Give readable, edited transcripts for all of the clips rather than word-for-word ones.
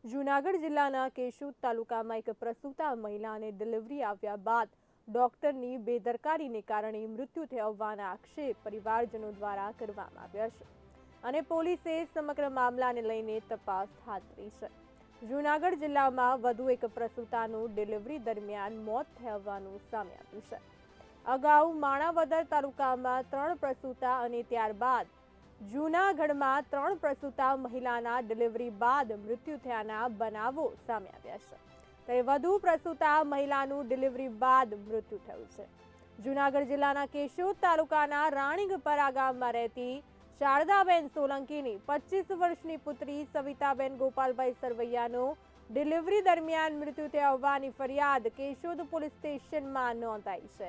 જૂનાગઢ જિલ્લાના કેશોદ તાલુકામાં એક પ્રસૂતા મહિલાને ડિલિવરી આવ્યા બાદ ડોક્ટરની બેદરકારીને કારણે મૃત્યુ થયા હોવાના આક્ષેપ પરિવારજનો દ્વારા કરવામાં આવ્યા છે અને પોલીસે સમગ્ર મામલાને લઈને તપાસ હાથ ધરી છે। જૂનાગઢ જિલ્લામાં વધુ એક પ્રસૂતાનું ડિલિવરી દરમિયાન મોત થયા હોવાનું સામે આવ્યું છે। અગાઉ માણાવદર તાલુકામાં 3 પ્રસૂતા અને ત્યારબાદ જૂનાગઢમાં 3 પ્રસૂતા મહિલાના ડિલિવરી બાદ મૃત્યુ થયાના બનાવો સામે આવ્યા છે। ત્યારે વધુ પ્રસૂતા મહિલાનું ડિલિવરી બાદ મૃત્યુ થયું છે। જૂનાગઢ જિલ્લાના કેશોદ તાલુકાના રાણીગપરા ગામમાં રહેતી શારદાબેન સોલંકીની 25 વર્ષની પુત્રી સવિતાબેન ગોપાલભાઈ સરવૈયાનો ડિલિવરી દરમિયાન મૃત્યુ થયા હોવાની ફરિયાદ કેશોદ પોલીસ સ્ટેશનમાં નોંધાઈ છે।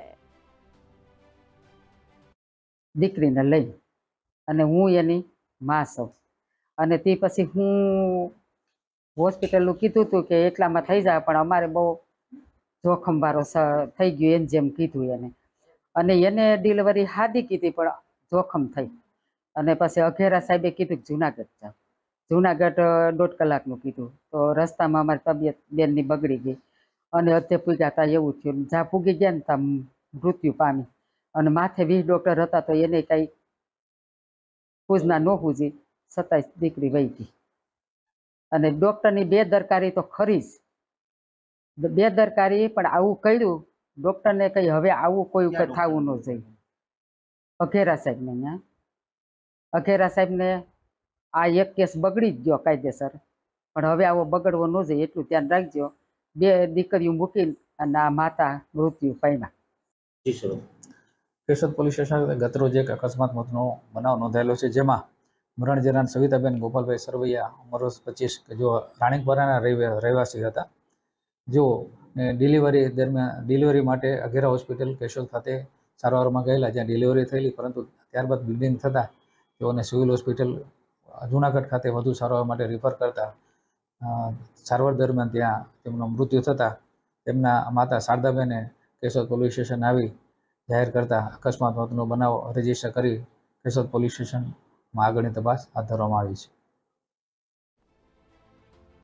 દીકરીને લઈ અને હું એની માં છું અને તે પછી હું હોસ્પિટલનું કીધું હતું કે એટલામાં થઈ જાય, પણ અમારે બહુ જોખમવાળો થઈ ગયું એને જેમ કીધું એને, અને એને ડિલિવરી સાદી કીધી પણ જોખમ થઈ અને પછી અઘેરા સાહેબે કીધું કે જુનાગઢ જાઓ। જુનાગઢ 1.5 કલાકનું કીધું તો રસ્તામાં અમારી તબિયત બેનની બગડી ગઈ અને અધે પૂગ્યા હતા એવું થયું। જ્યાં પૂગી ગયા ને ત્યાં મૃત્યુ પામી અને માથે 20 ડૉક્ટર હતા તો એને કાંઈ પૂજના ન પૂજી છતાંય દીકરી વહી ગઈ અને ડૉક્ટરની બેદરકારી તો ખરી જ બેદરકારી, પણ આવું કર્યું ડૉક્ટરને કંઈ હવે આવું કોઈ ઉપર થવું ન જોઈએ। અઘેરા સાહેબને ત્યાં અઘેરા સાહેબને આ એક કેસ બગડી જ ગયો કાયદેસર, પણ હવે આવો બગડવો ન જોઈએ એટલું ધ્યાન રાખજો। 2 દીકરીઓ મૂકીને અને આ માતા મૃત્યુ પામ્યા। કેશોદ પોલીસ સ્ટેશન ગતરોજ એક અકસ્માત મોતનો બનાવ નોંધાયેલો છે, જેમાં મરણ જનાર સવિતાબેન ગોપાલભાઈ સરવૈયા ઉંમર વર્ષ 25 કે જો રાણીગપરાના રહેવાસી હતા, જેઓ ડિલિવરી માટે અઘેરા હોસ્પિટલ કેશોદ ખાતે સારવારમાં ગયેલા, જ્યાં ડિલિવરી થયેલી, પરંતુ ત્યારબાદ બ્લીડિંગ થતાં તેઓને સિવિલ હોસ્પિટલ જૂનાગઢ ખાતે વધુ સારવાર માટે રિફર કરતા સારવાર દરમિયાન ત્યાં તેમનું મૃત્યુ થતાં તેમના માતા શારદાબેને કેશોદ પોલીસ સ્ટેશન આવી જાહેર કરતા અકસ્માત મોતનો બનાવ રજીસ્ટર કરી કેશોદ પોલીસ સ્ટેશનમાં આગળની તપાસ હાથ ધરવામાં આવી છે।